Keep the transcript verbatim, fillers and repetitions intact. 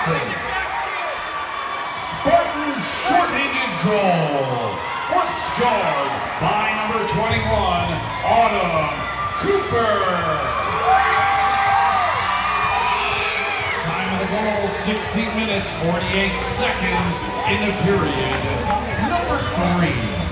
Spartans shorthanded goal was scored by number twenty-one, Autumn Cooper. Time of the goal, sixteen minutes, forty-eight seconds in the period. Number three.